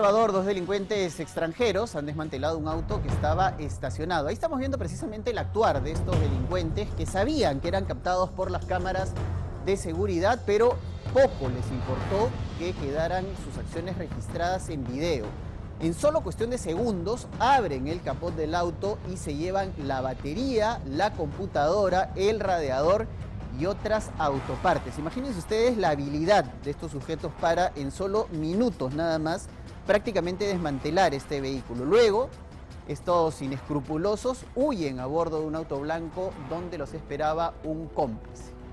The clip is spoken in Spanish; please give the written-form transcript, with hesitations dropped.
Salvador, dos delincuentes extranjeros han desmantelado un auto que estaba estacionado. Ahí estamos viendo precisamente el actuar de estos delincuentes que sabían que eran captados por las cámaras de seguridad, pero poco les importó que quedaran sus acciones registradas en video. En solo cuestión de segundos abren el capot del auto y se llevan la batería, la computadora, el radiador y otras autopartes. Imagínense ustedes la habilidad de estos sujetos para en solo minutos nada más prácticamente desmantelar este vehículo. Luego, estos inescrupulosos huyen a bordo de un auto blanco donde los esperaba un cómplice.